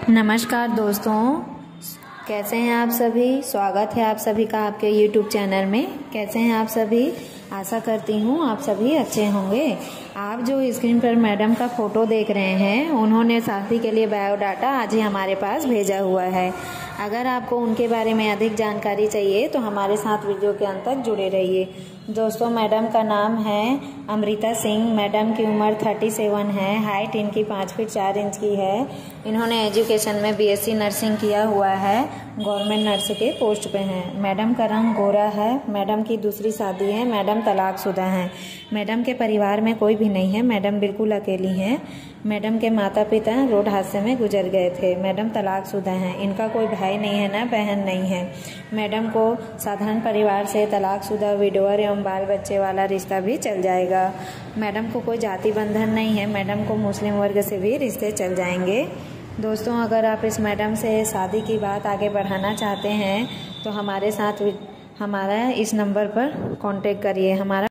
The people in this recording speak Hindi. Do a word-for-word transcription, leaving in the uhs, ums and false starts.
नमस्कार दोस्तों, कैसे हैं आप सभी। स्वागत है आप सभी का आपके यूट्यूब चैनल में। कैसे हैं आप सभी। आशा करती हूँ आप सभी अच्छे होंगे। आप जो स्क्रीन पर मैडम का फोटो देख रहे हैं, उन्होंने शादी के लिए बायोडाटा आज ही हमारे पास भेजा हुआ है। अगर आपको उनके बारे में अधिक जानकारी चाहिए तो हमारे साथ वीडियो के अंत तक जुड़े रहिए। दोस्तों, मैडम का नाम है अमृता सिंह। मैडम की उम्र सैंतीस है। हाइट इनकी पाँच फीट चार इंच की है। इन्होंने एजुकेशन में बीएससी नर्सिंग किया हुआ है। गवर्नमेंट नर्स के पोस्ट पे हैं। मैडम का रंग गोरा है। मैडम की दूसरी शादी है। मैडम तलाकशुदा हैं। मैडम के परिवार में कोई भी नहीं है। मैडम बिल्कुल अकेली हैं। मैडम के माता पिता रोड हादसे में गुजर गए थे। मैडम तलाकशुदा हैं। इनका कोई भाई नहीं है, ना बहन नहीं है। मैडम को साधारण परिवार से तलाकशुदा, विडोवर एवं बाल बच्चे वाला रिश्ता भी चल जाएगा। मैडम को कोई जाति बंधन नहीं है। मैडम को मुस्लिम वर्ग से भी रिश्ते चल जाएंगे। दोस्तों, अगर आप इस मैडम से शादी की बात आगे बढ़ाना चाहते हैं तो हमारे साथ हमारा इस नंबर पर कांटेक्ट करिए। हमारा